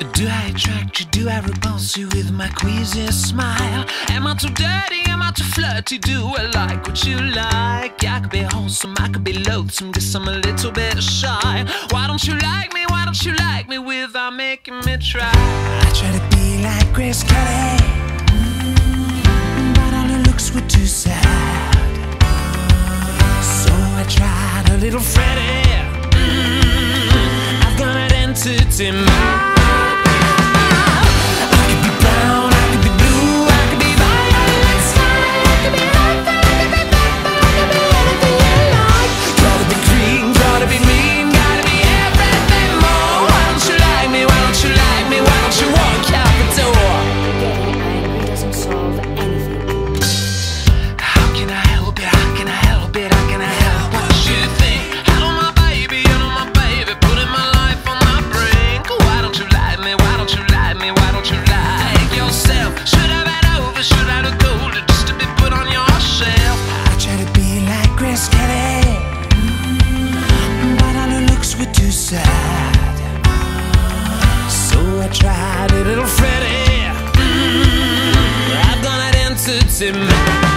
Do I attract you? Do I repulse you with my queasy smile? Am I too dirty? Am I too flirty? Do I like what you like? I could be wholesome, I could be loathsome, guess I'm a little bit shy. Why don't you like me? Why don't you like me without making me try? I try to be like Grace Kelly, but all her looks were too sad. So I tried a little Freddie. I've got an entity mind. So I tried a little Freddie. I've got an entity mind.